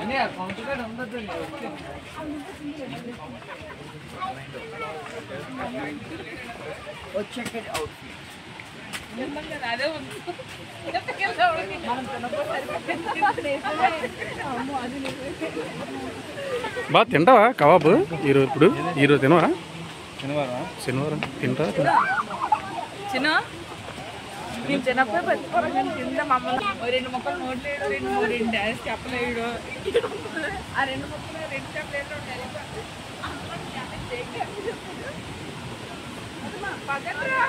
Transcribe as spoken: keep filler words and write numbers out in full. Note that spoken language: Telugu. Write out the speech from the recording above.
check it out. బా తింటావా కబాబు ఈరోజు ఇప్పుడు ఈరోజు తినవా శనివారం శనివారం తింటా చిన్న నేను చిన్నప్పుడు పచ్చిపోవడం కానీ తిందా మమ్మల్ని రెండు మొక్కలు నోట్లేడు రెండు రెండు డాన్స్ చెప్పలేడు ఆ రెండు మొక్కలు రెండు చెప్పలేడు పగట్రా